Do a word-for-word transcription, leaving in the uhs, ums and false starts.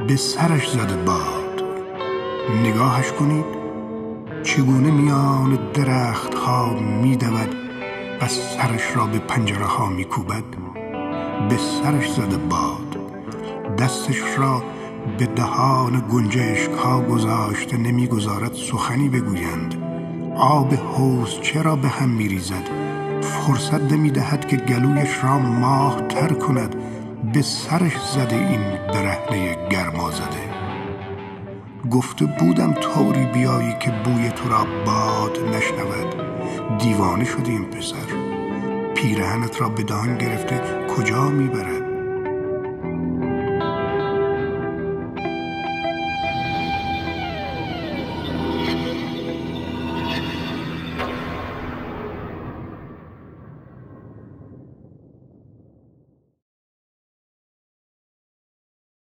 به سرش زده باد. نگاهش کنید چگونه میان درخت ها می دود و سرش را به پنجره ها می کوبد. به سرش زده باد. دستش را به دهان گنجشک ها گذاشته، نمی گذارد سخنی بگویند. آب حوض چرا به هم می ریزد؟ فرصت نمی دهد که گلویش را ماه تر کند. به سرش زده این برهنه گرما زده. گفته بودم طوری بیایی که بوی تو را باد نشنود. دیوانه شده این پسر. پیرهنت را به دهان گرفته کجا می برد؟